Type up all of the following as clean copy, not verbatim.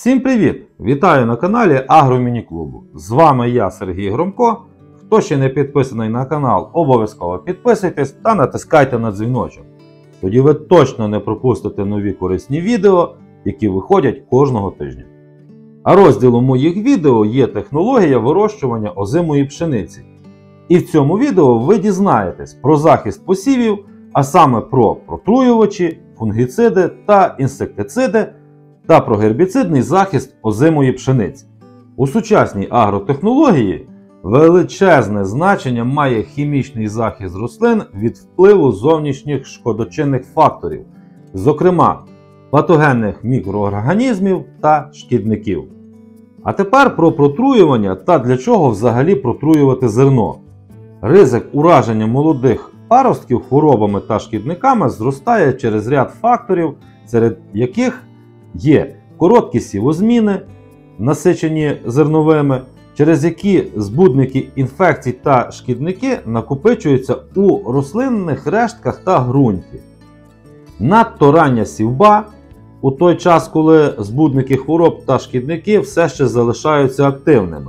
Всім привіт! Вітаю на каналі Агромініклубу. З вами я, Сергій Громко. Хто ще не підписаний на канал, обов'язково підписуйтесь та натискайте на дзвіночок. Тоді ви точно не пропустите нові корисні відео, які виходять кожного тижня. А розділом моїх відео є технологія вирощування озимої пшениці. І в цьому відео ви дізнаєтесь про захист посівів, а саме про протруювачі, фунгіциди та інсектициди, та про гербіцидний захист озимої пшениці. У сучасній агротехнології величезне значення має хімічний захист рослин від впливу зовнішніх шкодочинних факторів, зокрема патогенних мікроорганізмів та шкідників. А тепер про протруювання та для чого взагалі протруювати зерно. Ризик ураження молодих паростків хворобами та шкідниками зростає через ряд факторів, серед яких є короткі сівозміни, насичені зерновими, через які збудники інфекцій та шкідники накопичуються у рослинних рештках та ґрунті. Надто рання сівба у той час, коли збудники хвороб та шкідники все ще залишаються активними.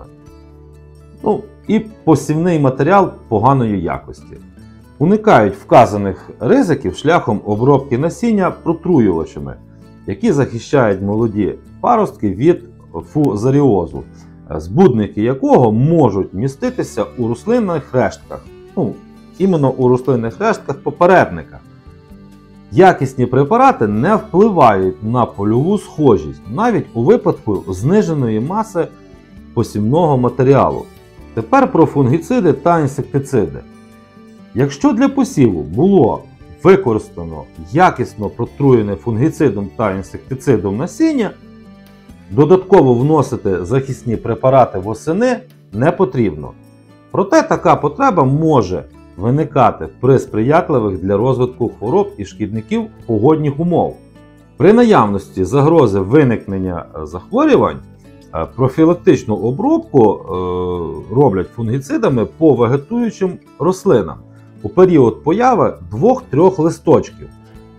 І посівний матеріал поганої якості. Уникають вказаних ризиків шляхом обробки насіння протруювачами, які захищають молоді паростки від фузаріозу, збудники якого можуть міститися у рослинних рештках, іменно у рослинних рештках попередника. Якісні препарати не впливають на польову схожість, навіть у випадку зниженої маси посівного матеріалу. Тепер про фунгіциди та інсектициди. Якщо для посіву було використано якісно протруєне фунгіцидом та інсектицидом насіння, додатково вносити захисні препарати восени не потрібно. Проте така потреба може виникати при сприятливих для розвитку хвороб і шкідників погодних умов. При наявності загрози виникнення захворювань профілактичну обробку роблять фунгіцидами по вегетуючим рослинам у період появи 2-3 листочків,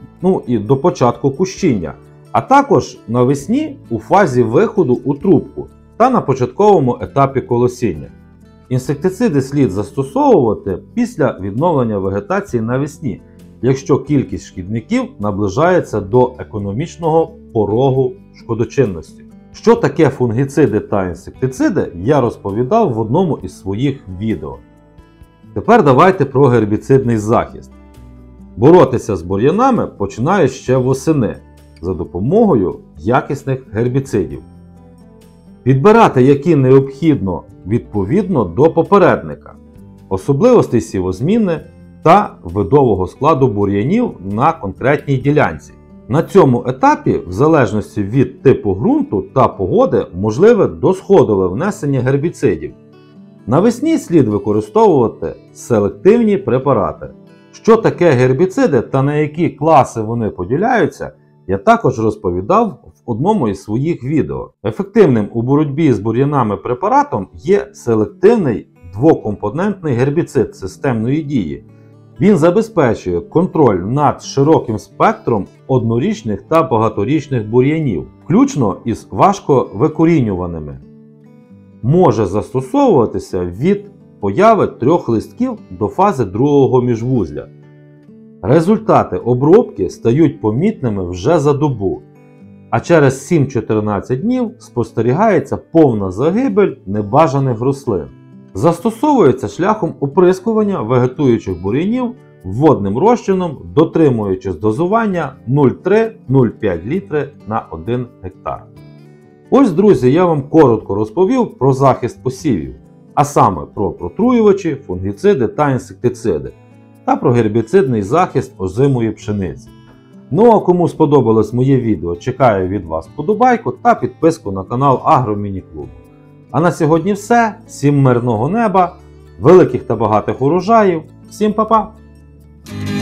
і до початку кущіння, а також навесні у фазі виходу у трубку та на початковому етапі колосіння. Інсектициди слід застосовувати після відновлення вегетації навесні, якщо кількість шкідників наближається до економічного порогу шкодочинності. Що таке фунгіциди та інсектициди, я розповідав в одному із своїх відео. Тепер давайте про гербіцидний захист. Боротися з бур'янами починають ще восени за допомогою якісних гербіцидів. Підбирати які необхідно відповідно до попередника, особливостей сівозміни та видового складу бур'янів на конкретній ділянці. На цьому етапі, в залежності від типу ґрунту та погоди, можливе досходове внесення гербіцидів. Навесні слід використовувати селективні препарати. Що таке гербіциди та на які класи вони поділяються, я також розповідав в одному із своїх відео. Ефективним у боротьбі з бур'янами препаратом є селективний двокомпонентний гербіцид системної дії. Він забезпечує контроль над широким спектром однорічних та багаторічних бур'янів, включно із важковикорінюваними. Може застосовуватися від появи 3 листків до фази другого міжвузля. Результати обробки стають помітними вже за добу, а через 7-14 днів спостерігається повна загибель небажаних рослин. Застосовується шляхом оприскування вегетуючих бур'янів водним розчином, дотримуючись дозування 0,3-0,5 літри на 1 гектар. Ось, друзі, я вам коротко розповів про захист посівів, а саме про протруювачі, фунгіциди та інсектициди, та про гербіцидний захист озимої пшениці. А кому сподобалось моє відео, чекаю від вас вподобайку та підписку на канал Агромініклубу. А на сьогодні все. Всім мирного неба, великих та багатих урожаїв. Всім па-па!